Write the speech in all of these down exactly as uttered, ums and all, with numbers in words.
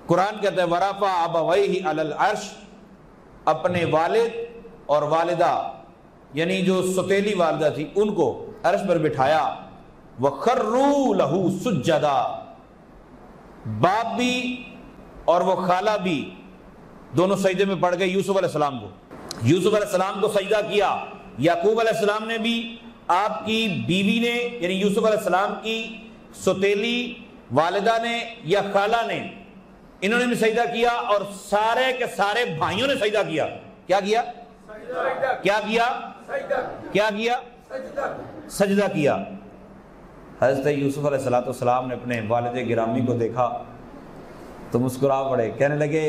قرآن کہتا ہے ورفع ابویہ علی العرش، اپنے والد اور والدہ یعنی جو سوتیلی والدہ تھی ان کو عرش پر بٹھایا، وخروا لہ سجدا، باپ بھی اور وہ خالہ بھی دونوں سجدے میں پڑ گئے یوسف علیہ السلام کو۔ یوسف علیہ السلام کو سجدہ کیا، یعقوب علیہ السلام نے بھی، آپ کی بیوی نے یعنی یوسف علیہ السلام کی سوتیلی والدہ نے یا خالہ نے، انہوں نے بھی سجدہ کیا، اور سارے کے سارے بھائیوں نے سجدہ کیا۔ کیا کیا؟ کیا کیا؟ کیا کیا؟ سجدہ کیا۔ حضرت یوسف علیہ السلام نے اپنے والد گرامی کو دیکھا تو مسکرا پڑے، کہنے لگے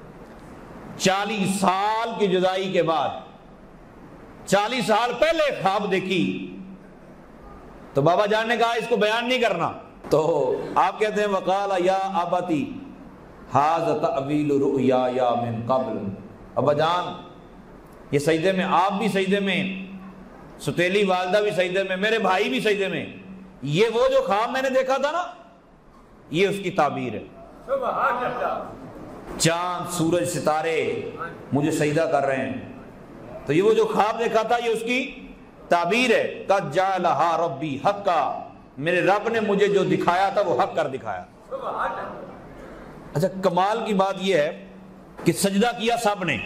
چالیس سال کی جدائی کے بعد، چالیس سال پہلے خواب دیکھی، تو بابا جان نے کہا اس کو بیان نہیں کرنا، تو آپ کہتے ہیں وقال یا ابتی ھذا تأویل رؤیایا من قبل، ابا جان یہ سجدے میں، آپ بھی سجدے میں، سوتیلی والدہ بھی سجدے میں، میرے بھائی بھی سجدے میں، یہ وہ جو خواب میں نے دیکھا تھا نا، یہ اس کی تعبیر ہے۔ سبحان اللہ۔ چاند سورج ستارے مجھے سجدہ کر رہے ہیں، تو یہ وہ جو خواب دیکھا تھا یہ اس کی تعبیر ہے۔ قد جعلھا ربی حقا، میرے رب نے مجھے جو دکھایا تھا وہ حق کر دکھایا۔ سبحان اللہ۔ اچھا کمال کی بات یہ ہے کہ سجدہ کیا سب نے،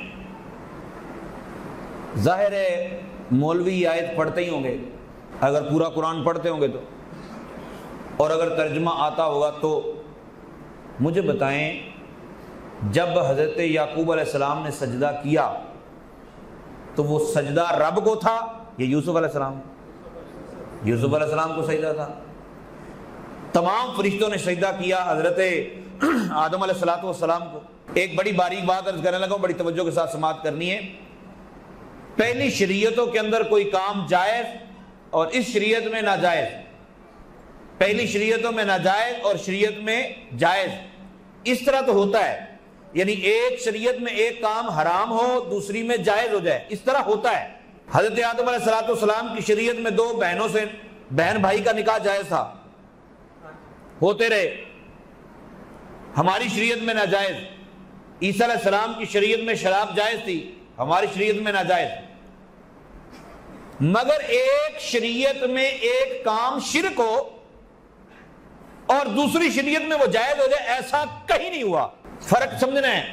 ظاہر ہے مولوی آیت پڑھتے ہی ہوں گے اگر پورا قرآن پڑھتے ہوں گے تو، اور اگر ترجمہ آتا ہوگا تو مجھے بتائیں جب حضرت یعقوب علیہ السلام نے سجدہ کیا تو وہ سجدہ رب کو تھا یا یوسف علیہ السلام؟ یوسف علیہ السلام کو سجدہ تھا۔ تمام فرشتوں نے سجدہ کیا حضرت آدم علیہ السلام کو۔ ایک بڑی باریک بات عرض کرنے لگا ہوں، بڑی توجہ کے ساتھ سماعت کرنی ہے۔ پہلی شریعتوں کے اندر کوئی کام جائز اور اس شریعت میں ناجائز، پہلی شریعتوں میں ناجائز اور شریعت میں جائز، اس طرح تو ہوتا ہے، یعنی ایک شریعت میں ایک کام حرام ہو دوسری میں جائز ہو جائے، اس طرح ہوتا ہے۔ حضرت آدم علیہ السلام کی شریعت میں دو بہنوں سے بہن بھائی کا نکاح جائز تھا، ہوتے رہے، ہماری شریعت میں ناجائز۔ عیسیٰ علیہ السلام کی شریعت میں شراب جائز تھی، ہماری شریعت میں ناجائز۔ مگر ایک شریعت میں ایک کام شرک ہو اور دوسری شریعت میں وہ جائز ہو جائے، ایسا کہیں نہیں ہوا۔ فرق سمجھنا ہے،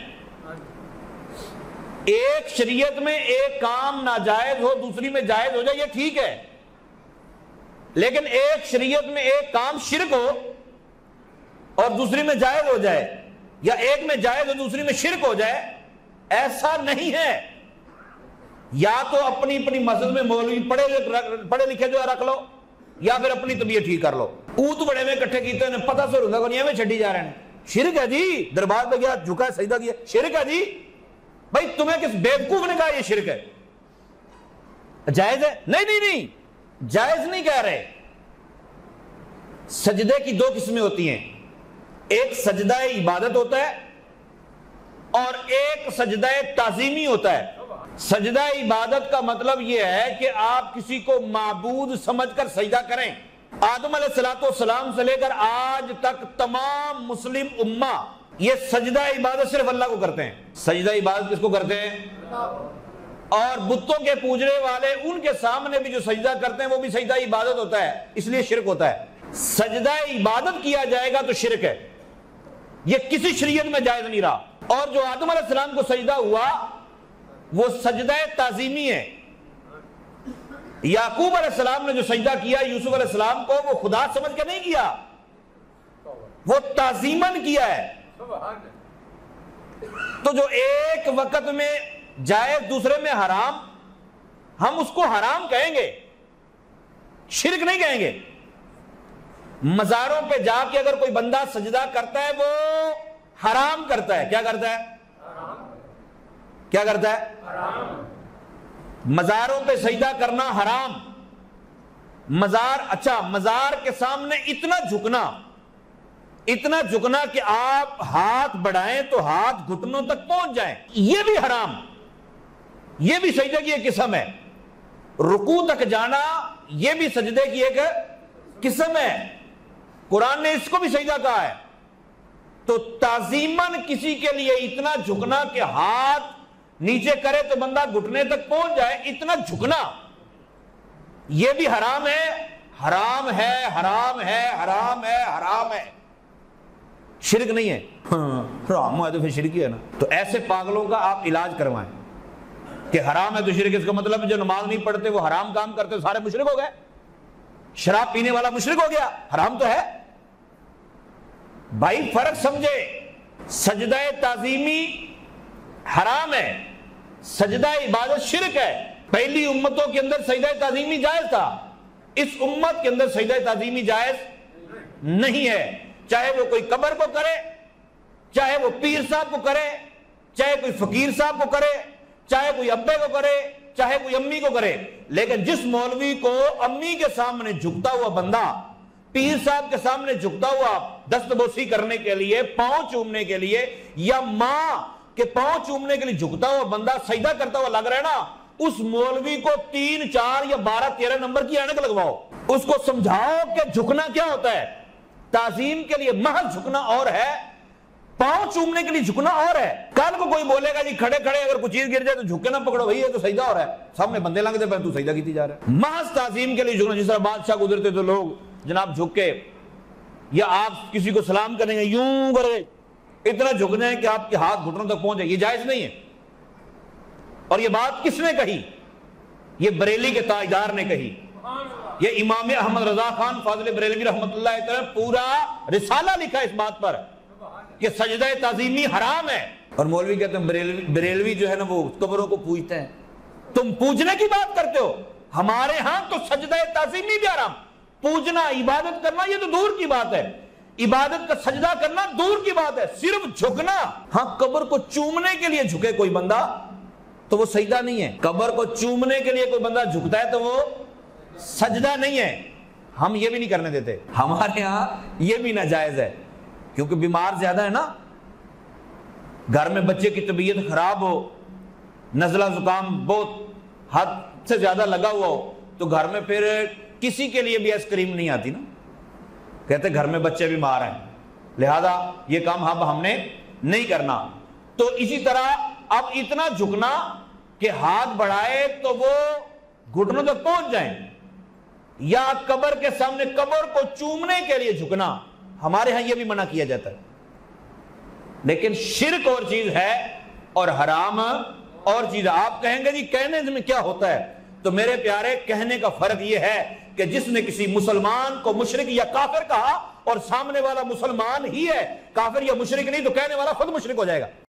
ایک شریعت میں ایک کام ناجائز ہو دوسری میں جائز ہو جائے یہ ٹھیک ہے، لیکن ایک شریعت میں ایک کام شرک ہو اور دوسری میں جائز ہو جائے، یا ایک میں جائز ہو دوسری میں شرک ہو جائے، ایسا نہیں ہے۔ یا تو اپنی اپنی مسجد میں مولوی پڑھے پڑھے لکھے جو ہے رکھ لو، یا پھر اپنی طبیعت ٹھیک کر لو۔ اوت بڑے میں کٹھے کیتے ہیں پتہ سے رہتا نہیں میں چھڈی جا رہے ہیں، شرک ہے جی، دربار پہ گیا جھکا ہے سجدہ کیا، شرک ہے جی۔ بھائی تمہیں کس بیوقوف نے کہا یہ شرک ہے؟ جائز ہے؟ نہیں نہیں نہیں، جائز نہیں کہہ رہے۔ سجدے کی دو قسمیں ہوتی ہیں، ایک سجدہ عبادت ہوتا ہے اور ایک سجدہ تعظیمی ہوتا ہے۔ سجدہ عبادت کا مطلب یہ ہے کہ آپ کسی کو معبود سمجھ کر سجدہ کریں۔ آدم علیہ السلام سے لے کر آج تک تمام مسلم امہ یہ سجدہ عبادت صرف اللہ کو کرتے ہیں۔ سجدہ عبادت کس کو کرتے ہیں؟ اور بتوں کے پوجنے والے ان کے سامنے بھی جو سجدہ کرتے ہیں وہ بھی سجدہ عبادت ہوتا ہے، اس لیے شرک ہوتا ہے۔ سجدہ عبادت کیا جائے گا تو شرک ہے، یہ کسی شریعت میں جائز نہیں رہا۔ اور جو آدم علیہ السلام کو سجدہ ہوا وہ سجدہ تعظیمی ہے۔ یعقوب علیہ السلام نے جو سجدہ کیا یوسف علیہ السلام کو، وہ خدا سمجھ کے نہیں کیا، وہ تعظیماً کیا ہے۔ تو جو ایک وقت میں جائز دوسرے میں حرام، ہم اس کو حرام کہیں گے، شرک نہیں کہیں گے۔ مزاروں پہ جا کے اگر کوئی بندہ سجدہ کرتا ہے وہ حرام کرتا ہے۔ کیا کرتا ہے؟ کیا کرتا ہے؟ مزاروں پہ سجدہ کرنا حرام۔ مزار، اچھا مزار کے سامنے اتنا جھکنا، اتنا جھکنا کہ آپ ہاتھ بڑھائیں تو ہاتھ گھٹنوں تک پہنچ جائیں، یہ بھی حرام، یہ بھی سجدے کی ایک قسم ہے۔ رکوع تک جانا یہ بھی سجدے کی ایک قسم ہے، قرآن نے اس کو بھی سجدہ کہا ہے۔ تو تعظیماً کسی کے لیے اتنا جھکنا کہ ہاتھ نیچے کرے تو بندہ گھٹنے تک پہنچ جائے، اتنا جھکنا یہ بھی حرام ہے، حرام ہے، حرام ہے، حرام ہے، حرام ہے، شرک نہیں ہے۔ حرام ہے تو پھر شرک ہی ہے نا۔ تو ایسے پاگلوں کا آپ علاج کروائیں کہ حرام ہے تو شرک، اس کا مطلب جو نماز نہیں پڑھتے وہ حرام کام کرتے سارے مشرک ہو گئے، شراب پینے والا مشرک ہو گیا، حرام تو ہے۔ بھائی فرق سمجھے، سجدہ تعظیمی حرام ہے، سجدہ عبادت شرک ہے۔ پہلی امتوں کے اندر سجدہ تعظیمی جائز تھا، اس امت کے اندر سجدہ تعظیمی جائز نہیں ہے، چاہے وہ کوئی قبر کو کرے، چاہے وہ پیر صاحب کو کرے، چاہے کوئی فقیر صاحب کو کرے، چاہے کوئی ابے کو کرے، چاہے کوئی امی کو کرے۔ لیکن جس مولوی کو امی کے سامنے جھکتا ہوا بندہ پیر صاحب کے سامنے جھکتا ہوا دست بوسی کرنے کے لیے، پاؤں چومنے کے لیے، یا ماں کے پاؤں چومنے کے لیے جھکتا ہوا بندہ سجدہ کرتا ہوا لگ رہا ہے نا، اس مولوی کو تین چار یا بارہ تیرہ نمبر کی اینک لگواؤ، اس کو سمجھاؤ کہ جھکنا کیا ہوتا ہے۔ تعظیم کے لیے محض جھکنا اور ہے، پاؤں چومنے کے لیے جھکنا اور ہے۔ کل کو کوئی بولے گا جی کھڑے کھڑے اگر کوئی چیز گر جائے تو جھک کے نہ پکڑو، بھائی یہ تو سجدہ ہو رہا ہے، سامنے بندے لنگتے پہ تو سجدہ کیتی جا رہا ہے۔ محض تعظیم کے لیے جھکنا، جس طرح بادشاہ گزرتے تو لوگ جناب جھک کے، یا آپ کسی کو سلام کریں گے یوں کرے، اتنا جھک جائیں کہ آپ کے ہاتھ گھٹنوں تک پہنچ جائے، یہ جائز نہیں ہے۔ اور یہ بات کس نے کہی؟ یہ بریلی کے تاجدار نے کہی، یہ امام احمد رضا خان فاضل بریلوی رحمۃ اللہ تعالی پورا رسالہ لکھا اس بات پر کہ سجدہ تعظیمی حرام ہے۔ اور مولوی کہتے ہیں بریلوی بریلوی جو ہے نا وہ قبروں کو پوجتے ہیں۔ تم پوجنے کی بات کرتے ہو، ہمارے ہاں تو سجدہ تعظیمی بھی حرام، پوجنا عبادت کرنا یہ تو دور کی بات ہے، عبادت کا سجدہ کرنا دور کی بات ہے، صرف جھکنا۔ ہاں قبر کو چومنے کے لیے جھکے کوئی بندہ تو وہ سجدہ نہیں ہے، قبر کو چومنے کے لیے کوئی بندہ جھکتا ہے تو وہ سجدہ نہیں ہے، ہم یہ بھی نہیں کرنے دیتے، ہمارے ہاں یہ بھی ناجائز ہے، کیونکہ بیمار زیادہ ہے نا، گھر میں بچے کی طبیعت خراب ہو، نزلہ زکام بہت حد سے زیادہ لگا ہوا ہو، تو گھر میں پھر کسی کے لیے بھی آئس کریم نہیں آتی نا، کہتے گھر میں بچے بیمار ہیں لہذا یہ کام اب ہم نے نہیں کرنا۔ تو اسی طرح اب اتنا جھکنا کہ ہاتھ بڑھائے تو وہ گھٹنوں تک پہنچ جائیں، یا قبر کے سامنے قبر کو چومنے کے لیے جھکنا، ہمارے ہاں یہ بھی منع کیا جاتا ہے۔ لیکن شرک اور چیز ہے اور حرام اور چیز۔ آپ کہیں گے جی کہنے میں کیا ہوتا ہے؟ تو میرے پیارے کہنے کا فرق یہ ہے کہ جس نے کسی مسلمان کو مشرک یا کافر کہا اور سامنے والا مسلمان ہی ہے، کافر یا مشرک نہیں، تو کہنے والا خود مشرک ہو جائے گا۔